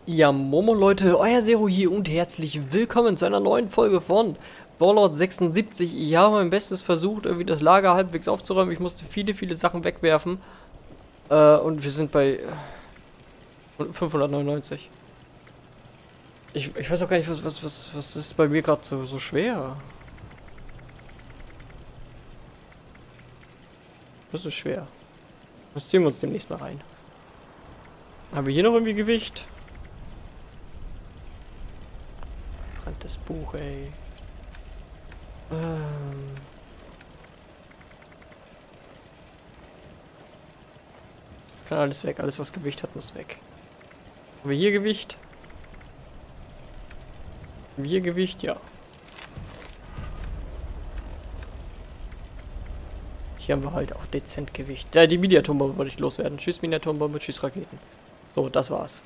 Ja, Momo Leute, euer Zero hier und herzlich willkommen zu einer neuen Folge von Warlord 76. Ich habe mein Bestes versucht, irgendwie das Lager halbwegs aufzuräumen. Ich musste viele Sachen wegwerfen. Und wir sind bei 599. Ich weiß auch gar nicht, was ist bei mir gerade so schwer. Das ist schwer. Das ziehen wir uns demnächst mal rein. Haben wir hier noch irgendwie Gewicht? Branntes Buch, ey. Das kann alles weg. Alles, was Gewicht hat, muss weg. Haben wir hier Gewicht? Haben wir hier Gewicht? Ja. Hier haben wir halt auch dezent Gewicht. Ja, die Mini-Atombombe wollte ich loswerden. Tschüss Mini-Atombombe, tschüss Raketen. So, das war's.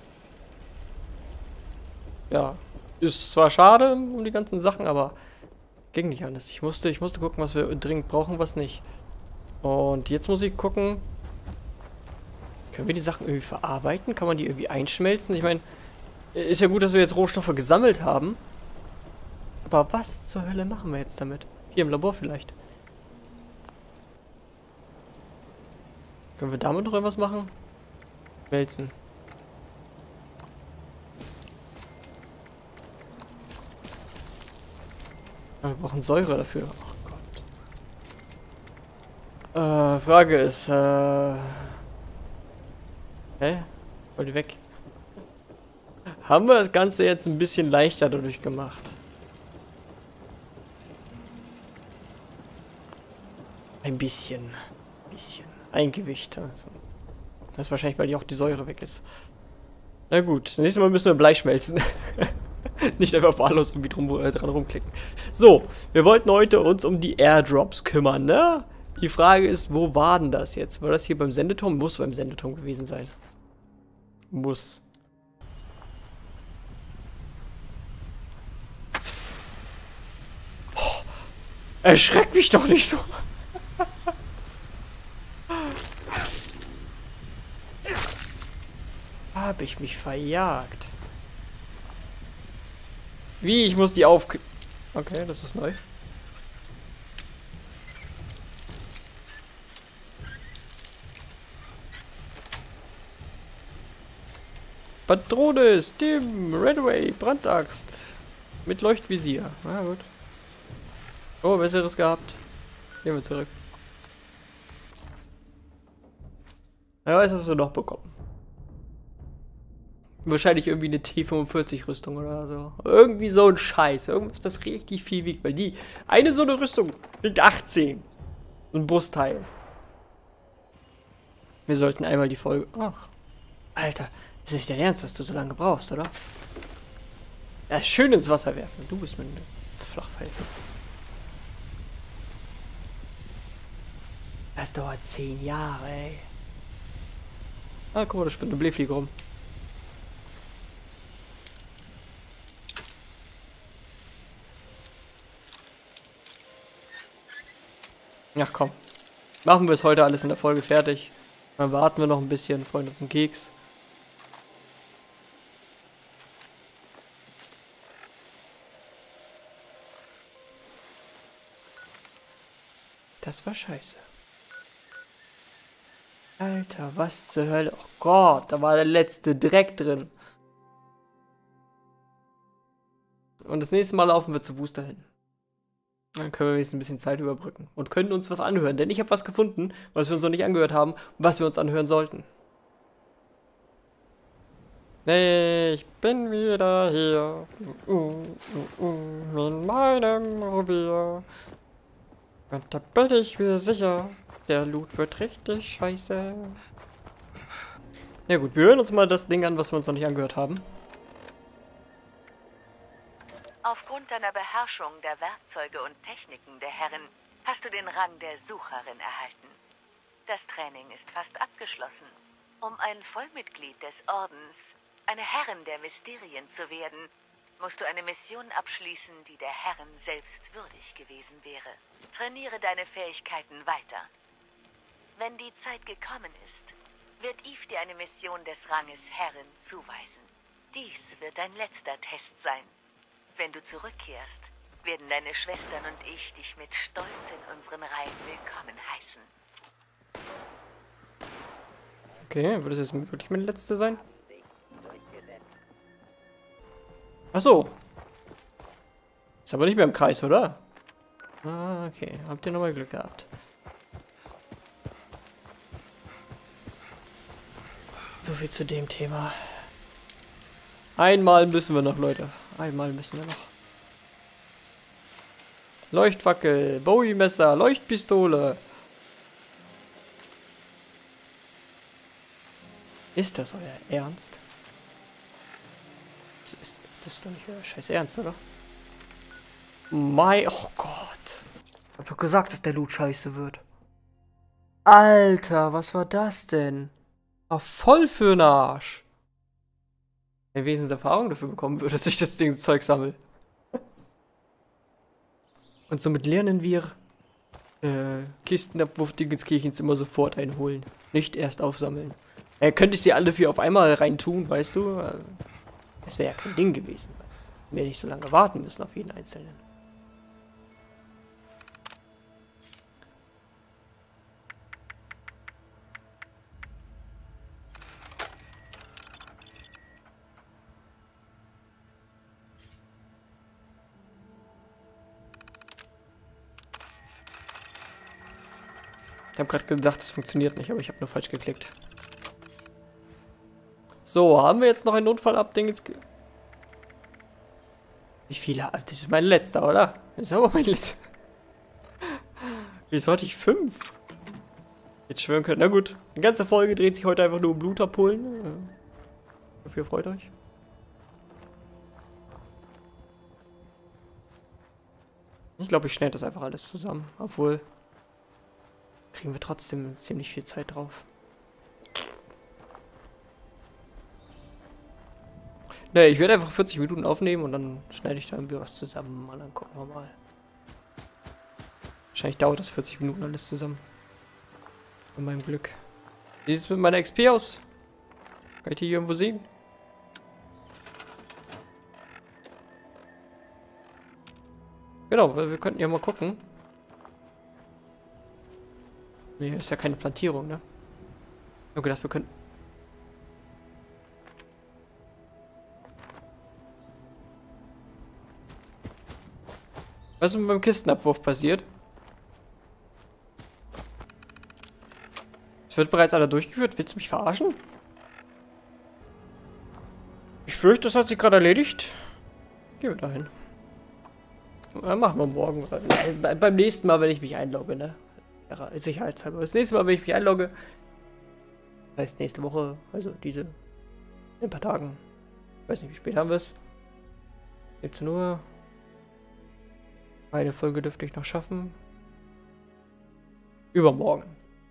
Ja. Ist zwar schade um die ganzen Sachen, aber ging nicht anders. Ich musste gucken, was wir dringend brauchen, was nicht. Und jetzt muss ich gucken. Können wir die Sachen irgendwie verarbeiten? Kann man die irgendwie einschmelzen? Ich meine, ist ja gut, dass wir jetzt Rohstoffe gesammelt haben. Aber was zur Hölle machen wir jetzt damit? Hier im Labor vielleicht. Können wir damit noch irgendwas machen? Schmelzen. Wir brauchen Säure dafür. Oh Gott. Frage ist, hä? Wollt ihr weg? Haben wir das Ganze jetzt ein bisschen leichter dadurch gemacht? Ein bisschen. Ein Gewicht. Also. Das ist wahrscheinlich, weil die auch die Säure weg ist. Na gut, das nächste Mal müssen wir Blei schmelzen. Nicht einfach wahllos irgendwie dran rumklicken. So, wir wollten heute uns um die Airdrops kümmern, ne? Die Frage ist, wo war denn das jetzt? War das hier beim Sendeturm? Muss beim Sendeturm gewesen sein. Muss. Oh, erschreck mich doch nicht so. Habe ich mich verjagt. Wie? Ich muss die auf... Okay, das ist neu. Patrone, Stim, Redway, Brandaxt. Mit Leuchtvisier. Na gut. Oh, besseres gehabt. Gehen wir zurück. Wer weiß, was wir noch bekommen. Wahrscheinlich irgendwie eine T45-Rüstung oder so. Irgendwie so ein Scheiß. Irgendwas, was richtig viel wiegt. Weil die... Eine so eine Rüstung wiegt 18. So ein Brustteil. Wir sollten einmal die Folge... Ach. Alter, das ist nicht dein Ernst, dass du so lange brauchst, oder? Ja, schön ins Wasser werfen. Du bist mit einem Flachpfeife. Das dauert 10 Jahre, ey. Ah, guck mal, da schwimmt eine Blähfliege rum. Ach komm. Machen wir es heute alles in der Folge fertig. Dann warten wir noch ein bisschen, freuen uns einen Keks. Das war scheiße. Alter, was zur Hölle? Oh Gott, da war der letzte Dreck drin. Und das nächste Mal laufen wir zu Fuß dahin. Dann können wir wenigstens ein bisschen Zeit überbrücken. Und können uns was anhören. Denn ich habe was gefunden, was wir uns noch nicht angehört haben, was wir uns anhören sollten. Ich bin wieder hier. In meinem Revier. Und da bin ich mir sicher, der Loot wird richtig scheiße. Ja gut, wir hören uns mal das Ding an, was wir uns noch nicht angehört haben. Aufgrund deiner Beherrschung der Werkzeuge und Techniken der Herren hast du den Rang der Sucherin erhalten. Das Training ist fast abgeschlossen. Um ein Vollmitglied des Ordens, eine Herrin der Mysterien zu werden, musst du eine Mission abschließen, die der Herren selbst würdig gewesen wäre. Trainiere deine Fähigkeiten weiter. Wenn die Zeit gekommen ist, wird Eve dir eine Mission des Ranges Herrin zuweisen. Dies wird dein letzter Test sein. Wenn du zurückkehrst, werden deine Schwestern und ich dich mit Stolz in unseren Reihen willkommen heißen. Okay, wird das jetzt wirklich meine letzte sein? Ach so. Ist aber nicht mehr im Kreis, oder? Ah, okay. Habt ihr nochmal Glück gehabt. So viel zu dem Thema. Einmal müssen wir noch, Leute. Einmal müssen wir noch. Leuchtfackel, Bowie-Messer, Leuchtpistole. Ist das euer Ernst? Das ist doch nicht euer scheiß Ernst, oder? Oh Gott. Ich hab doch gesagt, dass der Loot scheiße wird. Alter, was war das denn? War voll für den Arsch. Wenn wenigstens Erfahrung dafür bekommen würde, dass ich das Ding Zeug sammle. Und somit lernen wir Kistenabwurf Dingenskirchens immer sofort einholen. Nicht erst aufsammeln. Könnte ich sie alle 4 auf einmal reintun, weißt du? Das wäre ja kein Ding gewesen. Wir nicht so lange warten müssen auf jeden einzelnen. Ich habe gerade gedacht, es funktioniert nicht, aber ich habe nur falsch geklickt. So, haben wir jetzt noch ein Notfall-Upding? Wie viele? Das ist mein letzter, oder? Das ist aber mein letzter. Wieso hatte ich 5? Jetzt schwören können. Na gut, die ganze Folge dreht sich heute einfach nur um Blut abholen. Dafür freut euch. Ich glaube, ich schneide das einfach alles zusammen. Obwohl, kriegen wir trotzdem ziemlich viel Zeit drauf. Ne, ich werde einfach 40 Minuten aufnehmen und dann schneide ich da irgendwie was zusammen und dann gucken wir mal. Wahrscheinlich dauert das 40 Minuten alles zusammen. Mit meinem Glück. Wie sieht es mit meiner XP aus? Kann ich die hier irgendwo sehen? Genau, wir könnten ja mal gucken. Ne, ist ja keine Plantierung, ne? Ich habe gedacht, wir könnten... Was ist mit meinem Kistenabwurf passiert? Es wird bereits einer durchgeführt. Willst du mich verarschen? Ich fürchte, das hat sich gerade erledigt. Gehen wir dahin. Ja, machen wir morgen. Beim nächsten Mal, wenn ich mich einlogge, ne? Ja, sicherheitshalber. Das nächste Mal, wenn ich mich einlogge. Das heißt nächste Woche, also diese. In ein paar Tagen. Ich weiß nicht, wie spät haben wir es? 17 Uhr. Eine Folge dürfte ich noch schaffen. Übermorgen.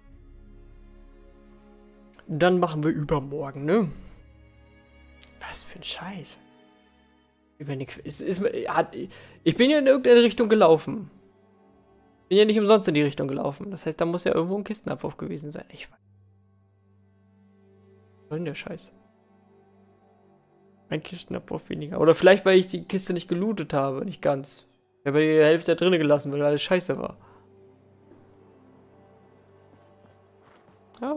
Dann machen wir übermorgen, ne? Was für ein Scheiß. Ich bin ja in irgendeine Richtung gelaufen. Bin ja nicht umsonst in die Richtung gelaufen. Das heißt, da muss ja irgendwo ein Kistenabwurf gewesen sein. Ich weiß. Was soll denn der Scheiß? Ein Kistenabwurf weniger. Oder vielleicht, weil ich die Kiste nicht gelootet habe. Nicht ganz. Ich habe die Hälfte da drinnen gelassen, weil alles scheiße war. Ja.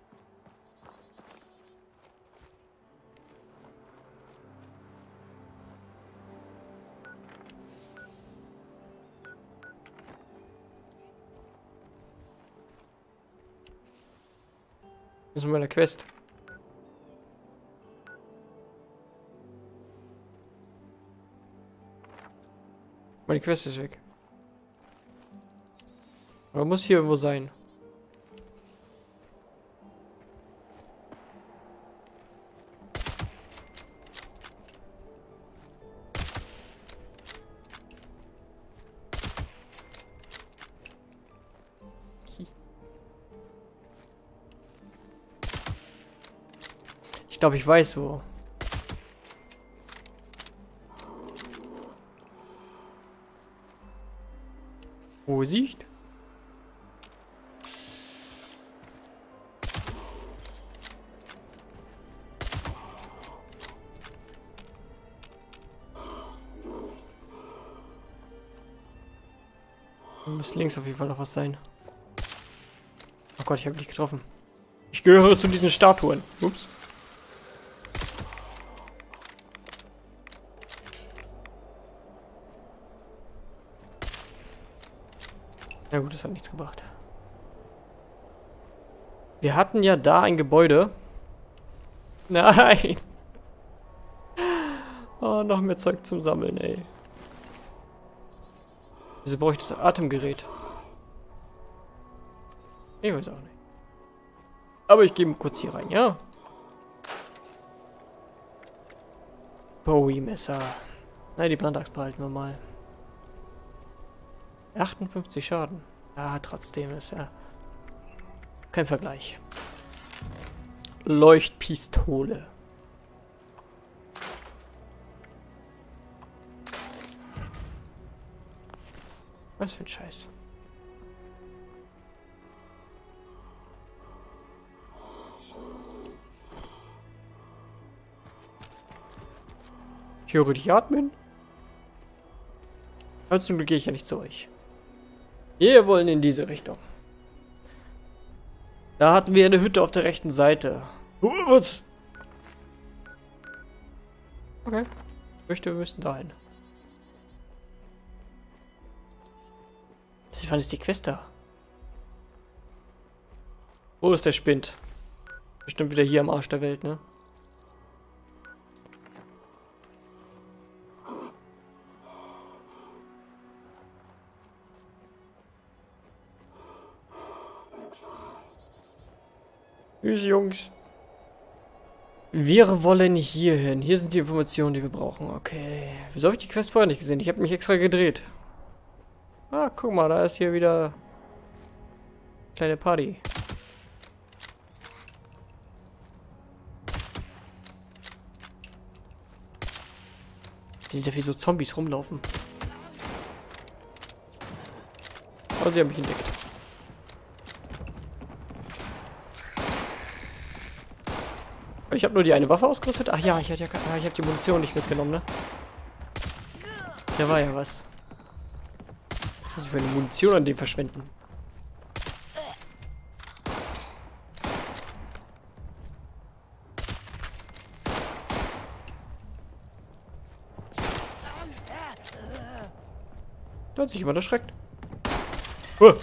Das ist meine Quest. Meine Quest ist weg. Aber muss hier irgendwo sein. Ich glaube, ich weiß wo. Vorsicht. Da muss links auf jeden Fall noch was sein. Oh Gott, ich habe dich getroffen. Ich gehöre zu diesen Statuen. Ups. Na gut, das hat nichts gebracht. Wir hatten ja da ein Gebäude. Nein! Oh, noch mehr Zeug zum Sammeln, ey. Wieso brauche ich das Atemgerät? Ich weiß auch nicht. Aber ich gehe mal kurz hier rein, ja? Bowie-Messer. Nein, die Brandaxt behalten wir mal. 58 Schaden. Ja, trotzdem ist ja kein Vergleich. Leuchtpistole. Was für ein Scheiß. Ich höre dich atmen. Aber zum Glück gehe ich ja nicht zu euch. Wir wollen in diese Richtung. Da hatten wir eine Hütte auf der rechten Seite. Was? Okay. Ich möchte, wir müssten dahin. Wann ist die Quest da? Wo ist der Spind? Bestimmt wieder hier am Arsch der Welt, ne? Tschüss, Jungs. Wir wollen hier hin. Hier sind die Informationen, die wir brauchen. Okay. Wieso habe ich die Quest vorher nicht gesehen? Ich habe mich extra gedreht. Ah, guck mal, da ist hier wieder kleine Party. Wie sind da wie so Zombies rumlaufen? Oh, sie haben mich entdeckt. Ich habe nur die eine Waffe ausgerüstet. Ach ja, ich habe die Munition nicht mitgenommen, ne? Da war ja was. Jetzt muss ich meine Munition an dem verschwenden. Da hat sich jemand erschreckt. Oh.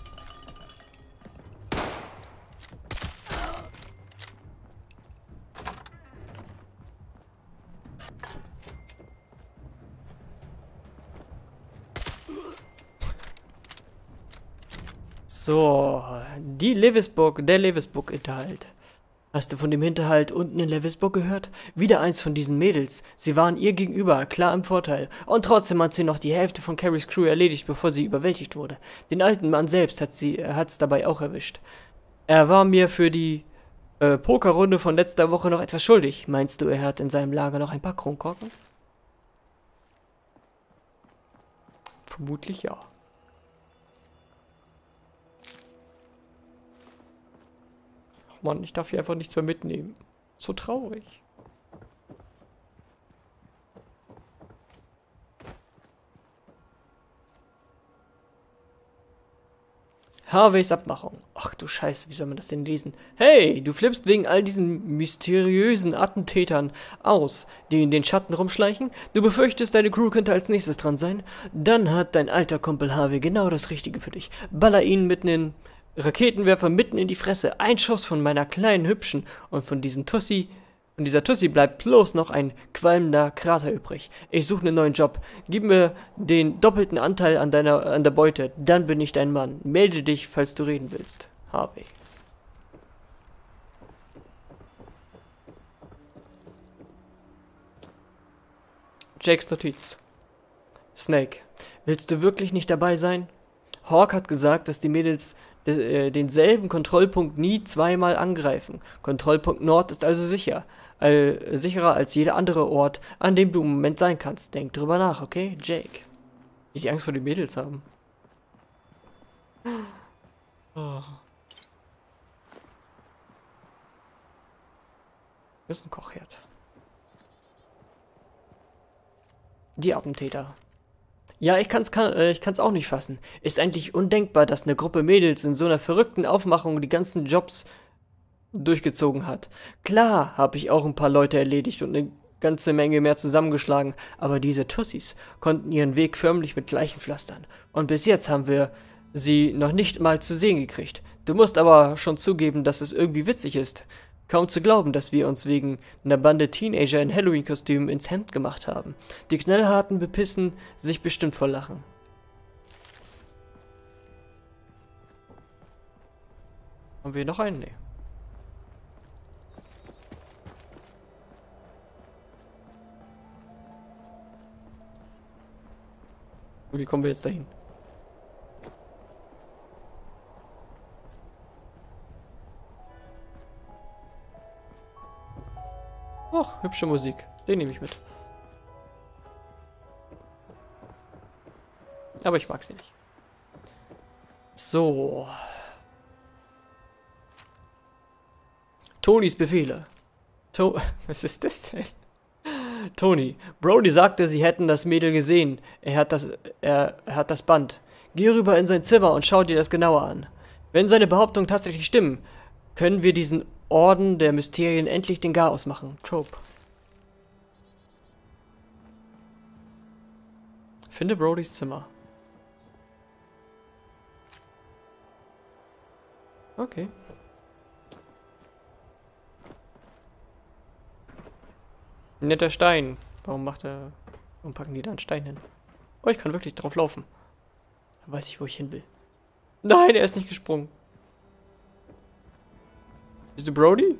So, der Lewisburg-Hinterhalt. Hast du von dem Hinterhalt unten in Lewisburg gehört? Wieder eins von diesen Mädels. Sie waren ihr gegenüber, klar im Vorteil. Und trotzdem hat sie noch die Hälfte von Carries Crew erledigt, bevor sie überwältigt wurde. Den alten Mann selbst hat's dabei auch erwischt. Er war mir für die Pokerrunde von letzter Woche noch etwas schuldig. Meinst du, er hat in seinem Lager noch ein paar Kronkorken? Vermutlich ja. Mann, ich darf hier einfach nichts mehr mitnehmen. So traurig. Harveys Abmachung. Ach du Scheiße, wie soll man das denn lesen? Hey, du flippst wegen all diesen mysteriösen Attentätern aus, die in den Schatten rumschleichen? Du befürchtest, deine Crew könnte als nächstes dran sein? Dann hat dein alter Kumpel Harvey genau das Richtige für dich. Baller ihn Raketenwerfer mitten in die Fresse. Ein Schuss von meiner kleinen Hübschen und von dieser Tussi bleibt bloß noch ein qualmender Krater übrig. Ich suche einen neuen Job. Gib mir den doppelten Anteil an der Beute. Dann bin ich dein Mann. Melde dich, falls du reden willst. Harvey. Jakes Notiz. Snake. Willst du wirklich nicht dabei sein? Hawk hat gesagt, dass die Mädels denselben Kontrollpunkt nie zweimal angreifen. Kontrollpunkt Nord ist also sicher. Sicherer als jeder andere Ort, an dem du im Moment sein kannst. Denk drüber nach, okay? Jake. Wie sie Angst vor den Mädels haben. Oh. Das ist ein Kochherd. Die Attentäter. Ja, ich kann's auch nicht fassen. Ist eigentlich undenkbar, dass eine Gruppe Mädels in so einer verrückten Aufmachung die ganzen Jobs durchgezogen hat. Klar, habe ich auch ein paar Leute erledigt und eine ganze Menge mehr zusammengeschlagen, aber diese Tussis konnten ihren Weg förmlich mit Leichen pflastern. Und bis jetzt haben wir sie noch nicht mal zu sehen gekriegt. Du musst aber schon zugeben, dass es irgendwie witzig ist. Kaum zu glauben, dass wir uns wegen einer Bande Teenager in Halloween-Kostümen ins Hemd gemacht haben. Die Knallharten bepissen sich bestimmt vor Lachen. Haben wir noch einen? Nee. Wie kommen wir jetzt dahin? Och, hübsche Musik. Den nehme ich mit. Aber ich mag sie nicht. So. Tonys Befehle. Was ist das denn? Tony. Brody sagte, sie hätten das Mädel gesehen. Er hat das Band. Geh rüber in sein Zimmer und schau dir das genauer an. Wenn seine Behauptungen tatsächlich stimmen, können wir diesen Orden der Mysterien endlich den Garaus machen. Trope. Finde Brodys Zimmer. Okay. Netter Stein. Warum packen die da einen Stein hin? Oh, ich kann wirklich drauf laufen. Dann weiß ich, wo ich hin will. Nein, er ist nicht gesprungen. Bist du Brody?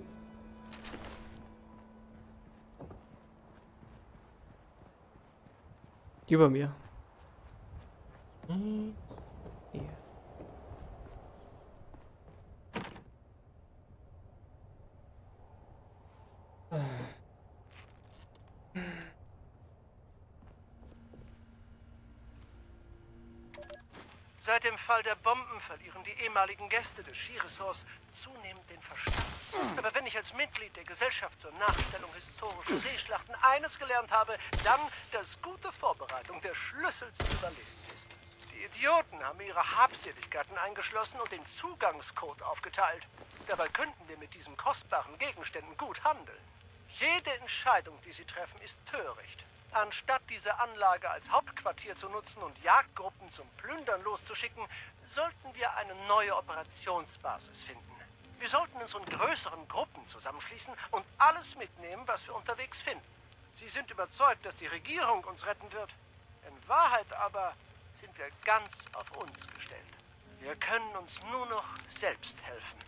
Über mir. Hier. Seit dem Fall der Bomben verlieren die ehemaligen Gäste des Skiresorts zunehmend den Verstand. Aber wenn ich als Mitglied der Gesellschaft zur Nachstellung historischer Seeschlachten eines gelernt habe, dann, dass gute Vorbereitung der Schlüssel zum Überleben ist. Die Idioten haben ihre Habseligkeiten eingeschlossen und den Zugangscode aufgeteilt. Dabei könnten wir mit diesen kostbaren Gegenständen gut handeln. Jede Entscheidung, die sie treffen, ist töricht. Anstatt diese Anlage als Hauptquartier zu nutzen und Jagdgruppen zum Plündern loszuschicken, sollten wir eine neue Operationsbasis finden. Wir sollten uns in größeren Gruppen zusammenschließen und alles mitnehmen, was wir unterwegs finden. Sie sind überzeugt, dass die Regierung uns retten wird. In Wahrheit aber sind wir ganz auf uns gestellt. Wir können uns nur noch selbst helfen.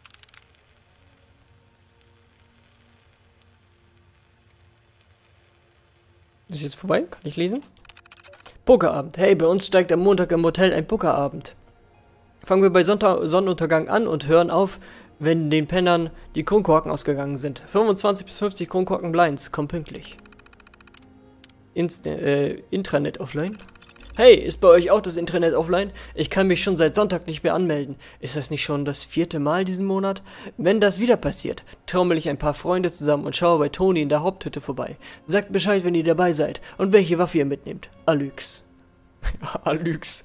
Ist jetzt vorbei? Kann ich lesen? Pokerabend. Hey, bei uns steigt am Montag im Hotel ein Pokerabend. Fangen wir bei Sonnenuntergang an und hören auf, wenn den Pennern die Kronkorken ausgegangen sind. 25 bis 50 Kronkorken Blinds. Komm pünktlich. Intranet offline. Hey, ist bei euch auch das Intranet offline? Ich kann mich schon seit Sonntag nicht mehr anmelden. Ist das nicht schon das 4. Mal diesen Monat? Wenn das wieder passiert, trommel ich ein paar Freunde zusammen und schaue bei Toni in der Haupthütte vorbei. Sagt Bescheid, wenn ihr dabei seid und welche Waffe ihr mitnehmt. Alyx. Alyx.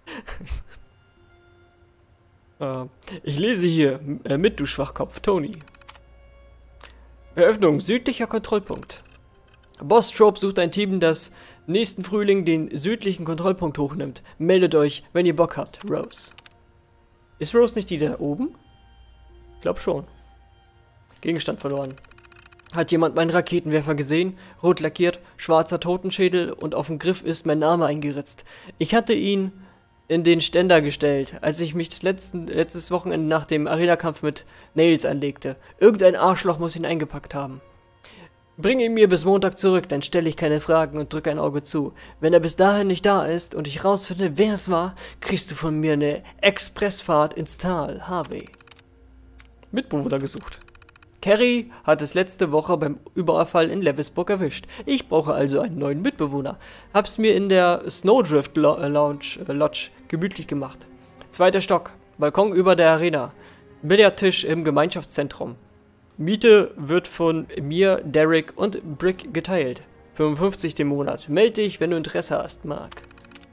Ich lese hier mit, du Schwachkopf, Toni. Eröffnung, südlicher Kontrollpunkt. Boss Trope sucht ein Team, das nächsten Frühling den südlichen Kontrollpunkt hochnimmt. Meldet euch, wenn ihr Bock habt. Rose. Ist Rose nicht die da oben? Ich glaube schon. Gegenstand verloren. Hat jemand meinen Raketenwerfer gesehen? Rot lackiert, schwarzer Totenschädel und auf dem Griff ist mein Name eingeritzt. Ich hatte ihn in den Ständer gestellt, als ich mich letztes Wochenende nach dem Arena-Kampf mit Nails anlegte. Irgendein Arschloch muss ihn eingepackt haben. Bring ihn mir bis Montag zurück, dann stelle ich keine Fragen und drücke ein Auge zu. Wenn er bis dahin nicht da ist und ich rausfinde, wer es war, kriegst du von mir eine Expressfahrt ins Tal, Harvey. Mitbewohner gesucht. Carrie hat es letzte Woche beim Überfall in Lewisburg erwischt. Ich brauche also einen neuen Mitbewohner. Hab's mir in der Snowdrift Lodge gemütlich gemacht. 2. Stock, Balkon über der Arena. Billardtisch im Gemeinschaftszentrum. Miete wird von mir, Derek und Brick geteilt. 55 den Monat. Meld dich, wenn du Interesse hast, Mark.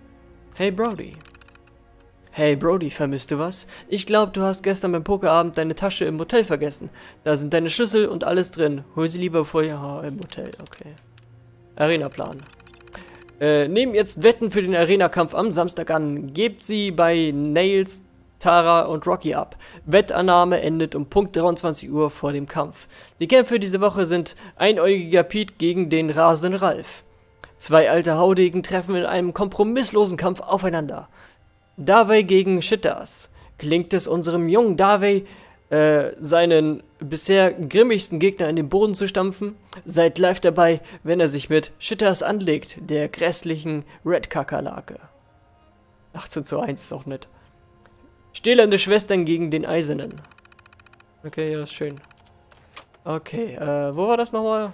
Hey Brody. Hey Brody, vermisst du was? Ich glaube, du hast gestern beim Pokerabend deine Tasche im Hotel vergessen. Da sind deine Schlüssel und alles drin. Hol sie lieber bevor... Ja, im Hotel, okay. Arena-Plan. Nehmt jetzt Wetten für den Arena-Kampf am Samstag an. Gebt sie bei Nails, Tara und Rocky ab. Wettannahme endet um Punkt 23 Uhr vor dem Kampf. Die Kämpfe diese Woche sind Einäugiger Pete gegen den rasenden Ralf. 2 alte Haudegen treffen in einem kompromisslosen Kampf aufeinander. Davey gegen Shitters. Gelingt es unserem jungen Davey, seinen bisher grimmigsten Gegner in den Boden zu stampfen? Seid live dabei, wenn er sich mit Shitters anlegt, der grässlichen Red-Kakerlake. 18:1 ist auch nett. Stählerne Schwestern gegen den Eisernen. Okay, ja, das ist schön. Okay, wo war das nochmal?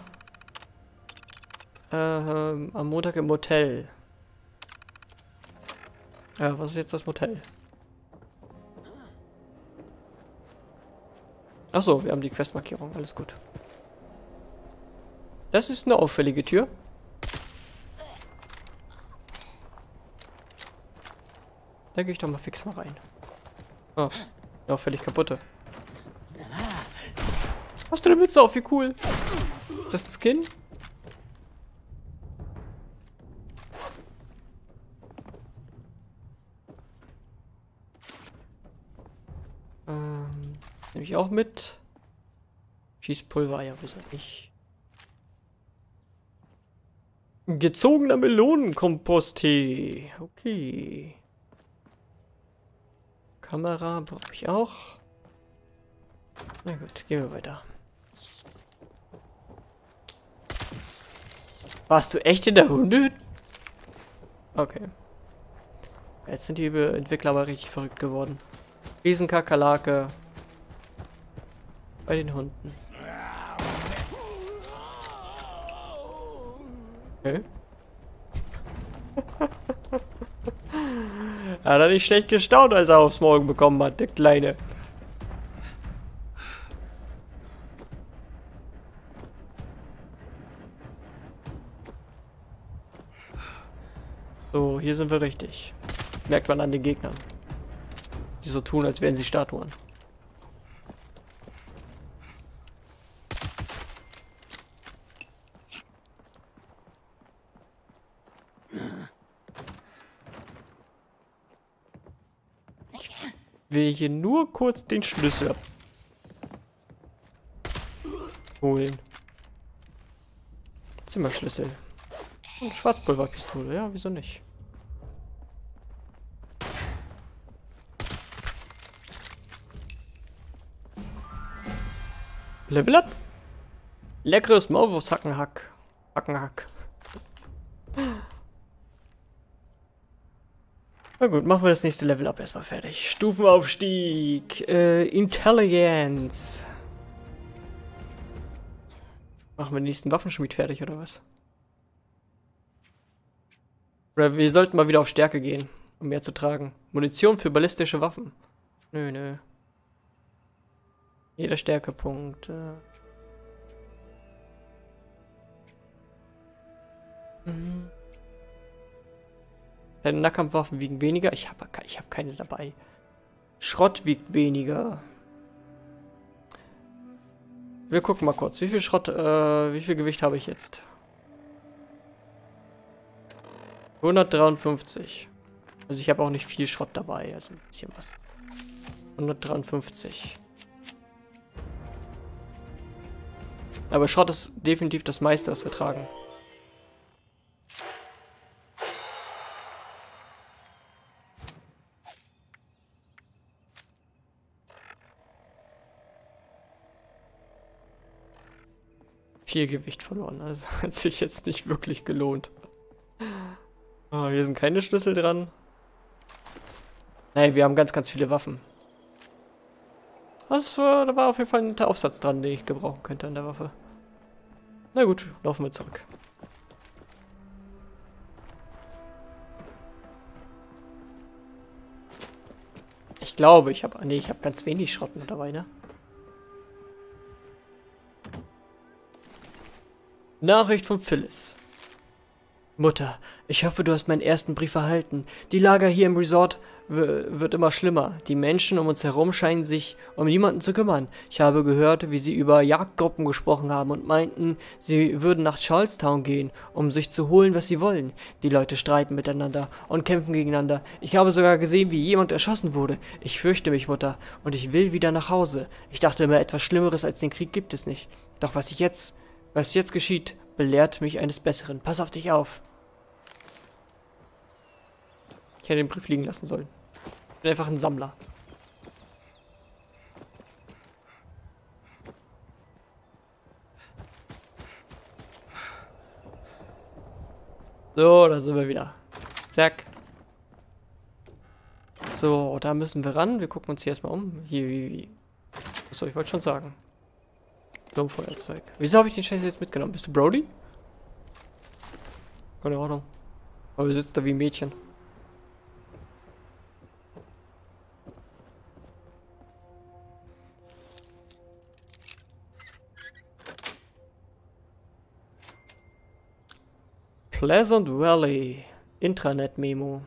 Am Montag im Motel. Was ist jetzt das Motel? Achso, wir haben die Questmarkierung, alles gut. Das ist eine auffällige Tür. Da gehe ich doch mal fix mal rein. Oh, eine auffällig kaputte. Hast du eine Mütze auf, wie cool. Ist das ein Skin? Nehme ich auch mit. Schießpulver, ja, wieso nicht? Gezogener Melonenkompost-Tee. Okay. Kamera brauche ich auch. Na gut, gehen wir weiter. Warst du echt in der Hunde? Okay. Jetzt sind die Entwickler aber richtig verrückt geworden. Riesenkakerlake. Bei den Hunden. Okay. Hat er nicht schlecht gestaunt, als er aufs Morgen bekommen hat, der Kleine. So, hier sind wir richtig. Merkt man an den Gegnern. Die so tun, als wären sie Statuen. Ich will hier nur kurz den Schlüssel holen. Zimmerschlüssel. Und Schwarzpulverpistole, ja, wieso nicht? Level up! Leckeres Maulwurfshackenhack. Hackenhack. Na gut, machen wir das nächste Level up erstmal fertig. Stufenaufstieg. Intelligence. Machen wir den nächsten Waffenschmied fertig, oder was? Oder wir sollten mal wieder auf Stärke gehen, um mehr zu tragen. Munition für ballistische Waffen. Nö, nö. Jeder Stärkepunkt. Deine Nahkampfwaffen wiegen weniger. Ich hab keine dabei. Schrott wiegt weniger. Wir gucken mal kurz. Wie viel Schrott, wie viel Gewicht habe ich jetzt? 153. Also ich habe auch nicht viel Schrott dabei. Also ein bisschen was. 153. Aber Schrott ist definitiv das meiste, was wir tragen. Viel Gewicht verloren, also hat sich jetzt nicht wirklich gelohnt. Oh, hier sind keine Schlüssel dran. Nein, wir haben ganz, ganz viele Waffen. Da war auf jeden Fall ein netter Aufsatz dran, den ich gebrauchen könnte an der Waffe. Na gut, laufen wir zurück. Ich glaube, ich habe ganz wenig Schrott mit dabei, ne? Nachricht von Phyllis. Mutter, ich hoffe, du hast meinen ersten Brief erhalten. Die Lage hier im Resort wird immer schlimmer. Die Menschen um uns herum scheinen sich um niemanden zu kümmern. Ich habe gehört, wie sie über Jagdgruppen gesprochen haben und meinten, sie würden nach Charlestown gehen, um sich zu holen, was sie wollen. Die Leute streiten miteinander und kämpfen gegeneinander. Ich habe sogar gesehen, wie jemand erschossen wurde. Ich fürchte mich, Mutter, und ich will wieder nach Hause. Ich dachte immer, etwas Schlimmeres als den Krieg gibt es nicht. Doch was jetzt geschieht, belehrt mich eines Besseren. Pass auf dich auf. Ich hätte den Brief liegen lassen sollen. Ich bin einfach ein Sammler. So, da sind wir wieder. Zack. So, da müssen wir ran. Wir gucken uns hier erstmal um. Hier. Achso, ich wollte schon sagen. Feuerzeug. Wieso habe ich den Scheiß jetzt mitgenommen? Bist du Brody? Keine Ahnung. Aber du sitzt da wie ein Mädchen. Pleasant Valley. Intranet-Memo.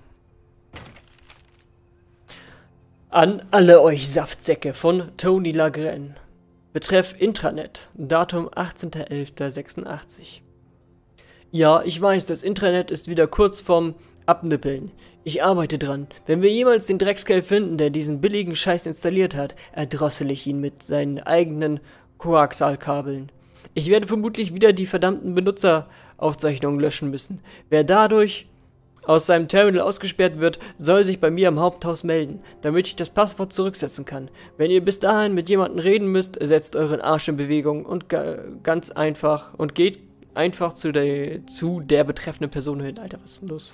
An alle euch Saftsäcke von Tony Lagren. Betreff Intranet. Datum 18.11.86. Ja, ich weiß, das Intranet ist wieder kurz vorm Abnippeln. Ich arbeite dran. Wenn wir jemals den Dreckskerl finden, der diesen billigen Scheiß installiert hat, erdrossel ich ihn mit seinen eigenen Koaxialkabeln. Ich werde vermutlich wieder die verdammten Benutzeraufzeichnungen löschen müssen. Wer dadurch aus seinem Terminal ausgesperrt wird, soll sich bei mir am Haupthaus melden, damit ich das Passwort zurücksetzen kann. Wenn ihr bis dahin mit jemandem reden müsst, setzt euren Arsch in Bewegung und ganz einfach und geht einfach zu der betreffenden Person hin. Alter, was ist denn los?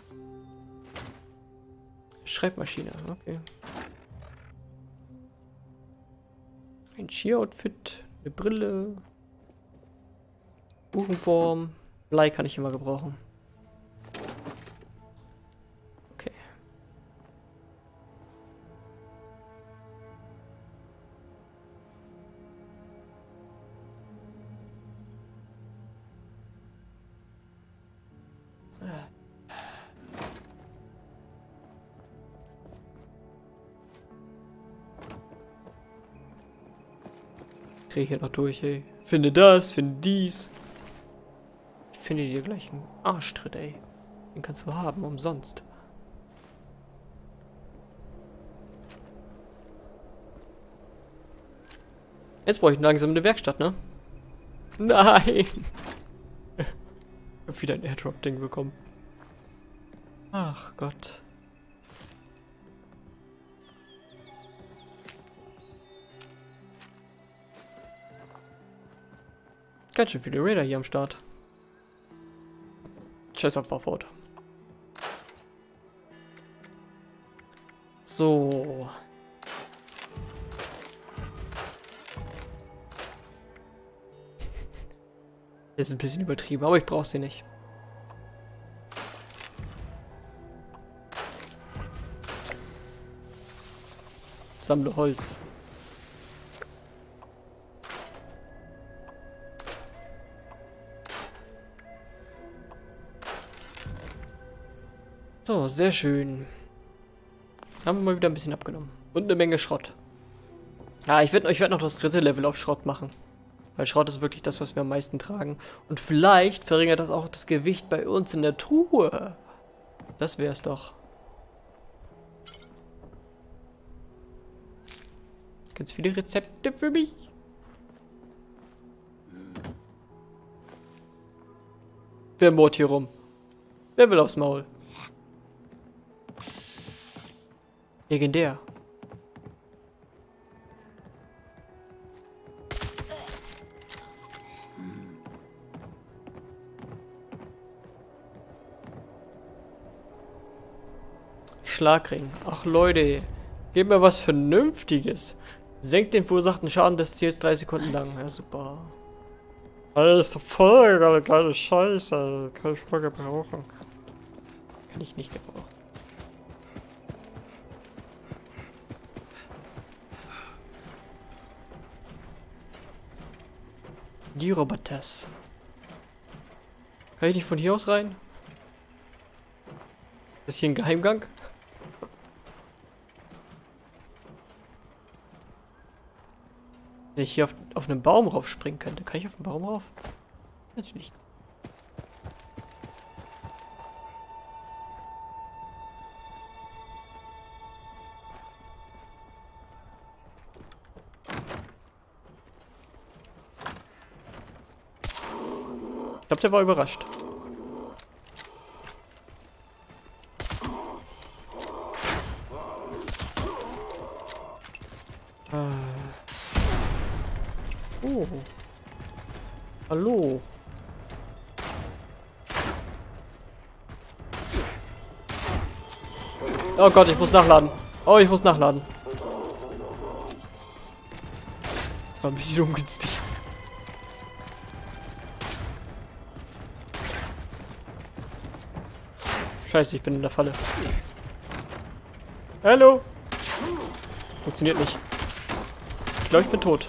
Schreibmaschine, okay. Ein Ski-Outfit, eine Brille, Buchenform, Blei kann ich immer gebrauchen. Okay. Kriege ich hier noch durch, ey. Finde das, finde dies. Ich finde dir gleich einen Arschtritt, ey. Den kannst du haben, umsonst. Jetzt brauche ich langsam eine Werkstatt, ne? Nein! Ich hab wieder ein Airdrop-Ding bekommen. Ach Gott. Ganz schön viele Raider hier am Start. Scheiß auf Bufford. So. Das ist ein bisschen übertrieben, aber ich brauche sie nicht. Sammle Holz. So, sehr schön. Haben wir mal wieder ein bisschen abgenommen. Und eine Menge Schrott. Ja, ich werd noch das dritte Level auf Schrott machen. Weil Schrott ist wirklich das, was wir am meisten tragen. Und vielleicht verringert das auch das Gewicht bei uns in der Truhe. Das wär's doch. Ganz viele Rezepte für mich. Wer mord hier rum? Wer will aufs Maul? Legendär. Schlagring. Ach Leute, gebt mir was Vernünftiges. Senkt den verursachten Schaden des Ziels 3 Sekunden lang. Ja, super. Das ist doch voll geile Scheiße. Kann ich voll gebrauchen. Kann ich nicht gebrauchen. Die Roboters. Kann ich nicht von hier aus rein? Ist hier ein Geheimgang? Wenn ich hier auf einen Baum raufspringen könnte. Kann ich auf den Baum rauf? Natürlich. Ich glaube, der war überrascht. Oh. Hallo. Oh Gott, ich muss nachladen. Oh, ich muss nachladen. Das war ein bisschen ungünstig. Scheiße, ich bin in der Falle. Hallo. Funktioniert nicht. Ich glaube, ich bin tot.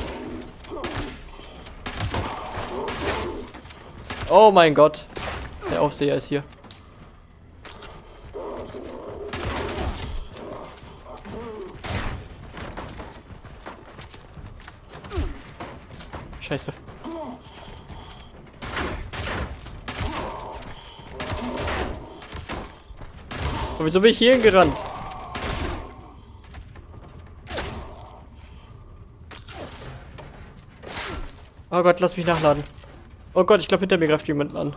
Oh mein Gott. Der Aufseher ist hier. Scheiße. Aber wieso bin ich hier hingerannt? Oh Gott, lass mich nachladen. Oh Gott, ich glaube, hinter mir greift jemand an.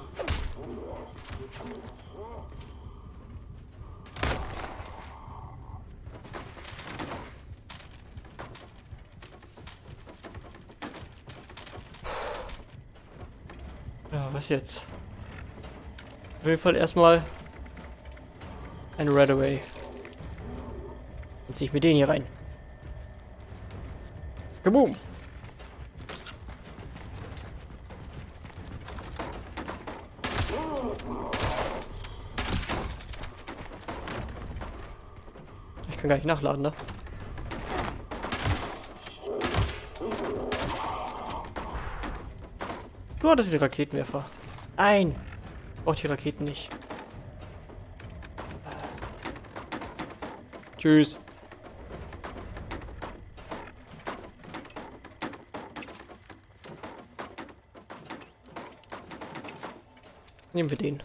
Ja, was jetzt? Auf jeden Fall erstmal ein Redaway. Dann ziehe ich mir den hier rein. Kaboom! Ich kann gar nicht nachladen, ne? Du hattest den Raketenwerfer. Nein! Braucht die Raketen nicht. Tschüss. Nehmen wir den.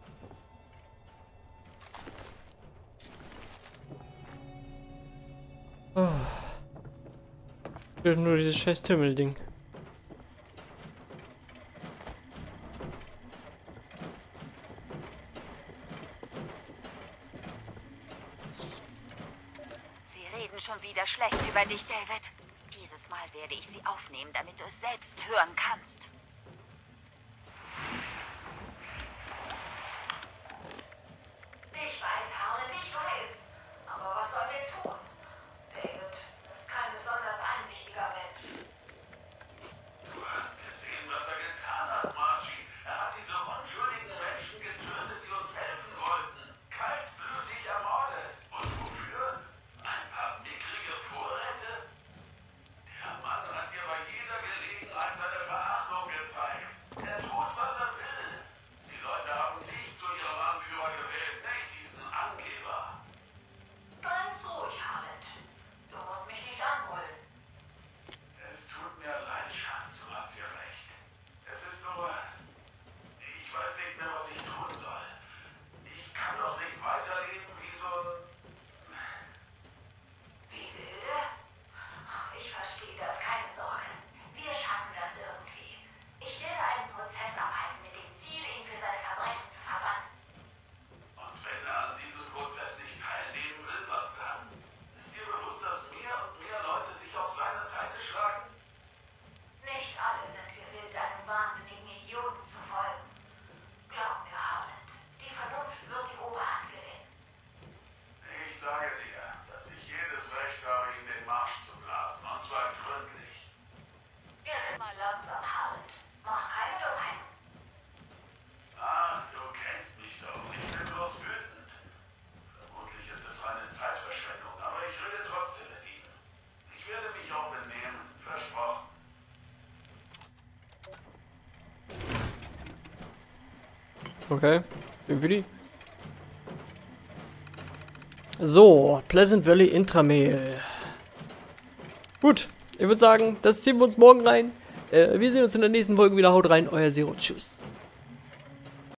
Oh. Nur dieses scheiß Terminal-Ding. Sie reden schon wieder schlecht über dich, David. Dieses Mal werde ich sie aufnehmen, damit du es selbst hören kannst. Ich weiß, Harlan, ich weiß. Aber was sollen wir tun? David ist kein besonders einsichtiger Mensch. Du hast gesehen, was er getan hat, Margie. Er hat diese unschuldigen Menschen getötet, die uns helfen wollten. Kaltblütig ermordet. Und wofür? Ein paar mickrige Vorräte? Der Mann hat dir bei jeder Gelegenheit seine Verachtung gezeigt. Er tut, was er will. Die Leute haben dich zu ihrem Anführer gewählt, nicht diesen Angeber. Ganz ruhig, Harlan. Du musst mich nicht anbrüllen. Es tut mir leid, Schatz, du hast ja recht. Es ist nur... Ich weiß nicht mehr, was ich tun soll. Ich kann doch nicht weiterleben wie so ein... Wie will? Ich verstehe das, keine Sorge. Wir schaffen das irgendwie. Ich werde einen Prozess abhalten mit dem Ziel, ihn für seine Verbrechen zu verbannen. Und wenn er an diesem Prozess nicht teilnehmen will, was dann? Ist dir bewusst, dass mehr und mehr Leute sich auf seine Seite schlagen? Nicht alle sind gewillt, einem wahnsinnigen Idioten zu folgen. Glaub mir, Harlan, die Vernunft wird die Oberhand gewinnen. Ich sage dir, dass ich jedes Recht habe, ihm den Marsch zu blasen, und zwar gründlich. Jetzt mal langsam, Harlan. Mach keine Dummheiten. Ach, du kennst mich doch. Ich bin bloß wütend. Vermutlich ist es reine Zeitverschwendung, aber ich rede trotzdem mit ihm. Ich werde mich auch benehmen, versprochen. Okay. Wie will die? So, Pleasant Valley Intramail. Gut, ich würde sagen, das ziehen wir uns morgen rein. Wir sehen uns in der nächsten Folge wieder. Haut rein, euer Zero. Tschüss.